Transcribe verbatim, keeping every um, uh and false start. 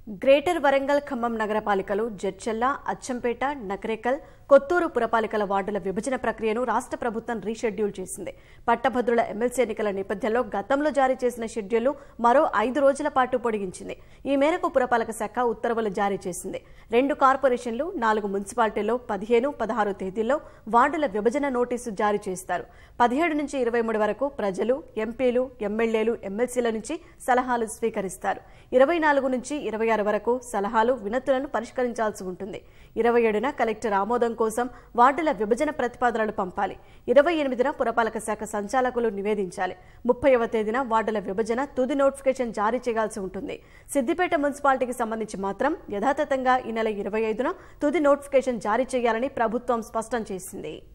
Greater Warangal Khammam నగరపాలికలు జడ్చర్ల, అచ్చంపేట, నకరేకల్, కొత్తూరు పురపాలికల వార్డుల విభజన ప్రక్రియను రాష్ట్ర ప్రభుత్వం రీషెడ్యూల్ చేసింది. పట్టభద్రుల ఎమ్మెల్సీ ఎన్నికల నేపథ్యంలో గతంలో జారీ చేసిన షెడ్యూల్ను మరో ఐదు రోజుల పాటు పొడిగించింది. ఈ మేరకు పురపాలక శాఖ ఉత్తర్వులు జారీ చేసింది. రెండు కార్పొరేషన్లు, నాలుగు మున్సిపాలిటీల్లో పదిహేను, పదహారు తేదీల్లో వార్డుల విభజన నోటీసు జారీ చేస్తారు. పదిహేడు నుంచి ఇరవై మూడు వరకు ప్రజలు, ఎంపీలు, ఎమ్మెల్యేలు, ఎమ్మెల్సీల నుంచి సలహాలు స్వీకరిస్తారు. ఇరవై నాలుగు నుంచి ఇరవై ఆరు వరకు సలహాలు, వినతులను పరిష్కరించాల్సి ఉంటుంది. ఇరవై ఏడున కలెక్టర్ ఆమోదం కోసం వార్డుల విభజన ప్రతిపాదనలు పంపాలి. ఇరవై ఎనిమిదిన పురపాలక శాఖ సంచాలకులు నివేదించాలి. ముప్పైవ తేదీన వార్డుల విభజన తుది నోటిఫికేషన్ జారీ చేయాల్సి ఉంటుంది. సిద్దిపేట మున్సిపాలిటీకి సంబంధించి మాత్రం యథాతథంగా ఈ నెల ఇరవై ఐదున తుది నోటిఫికేషన్ జారీ చేయాలని ప్రభుత్వం స్పష్టం చేసింది.